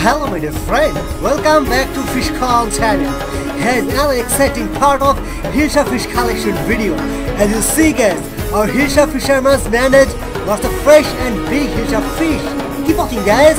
Hello my dear friend, welcome back to Fish Call channel. Here's another exciting part of Hilsa Fish collection video. As you see guys, our Hilsa fishermans manage lots of fresh and big Hilsa fish. Keep watching guys.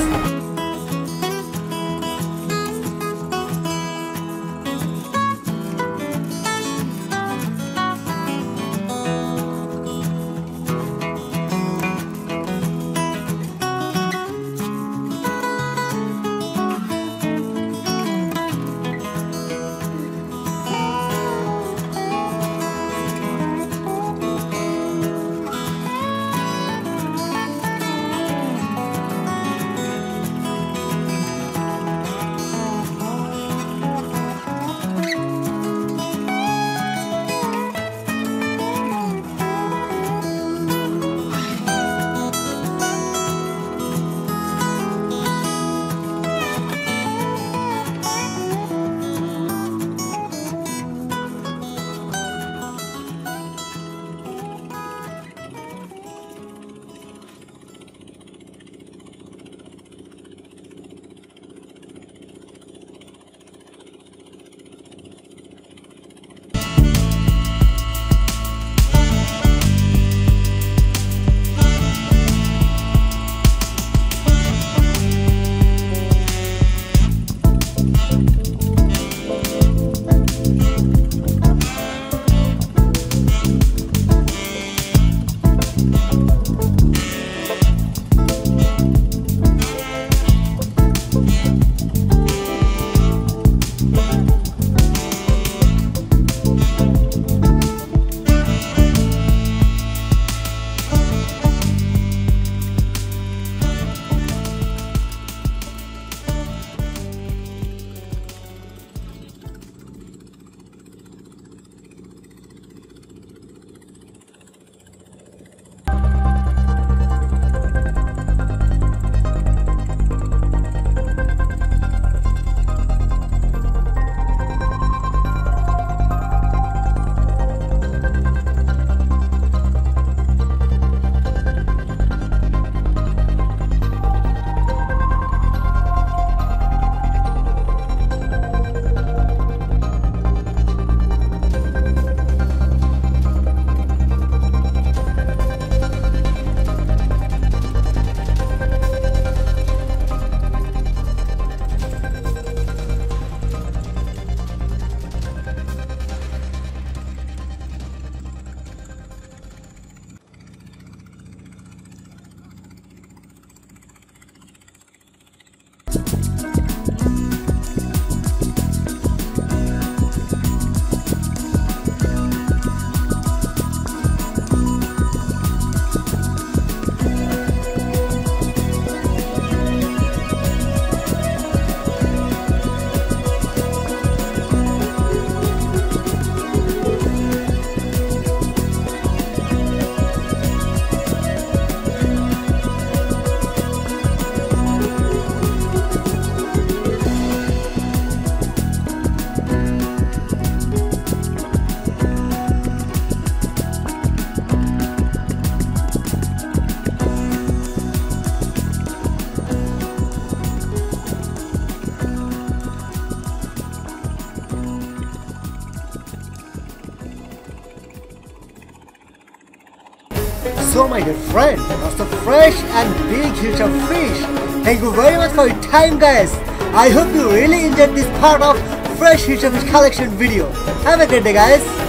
So my dear friend, lots of fresh and big Hilsa fish. Thank you very much for your time guys. I hope you really enjoyed this part of fresh Hilsa fish collection video. Have a great day guys.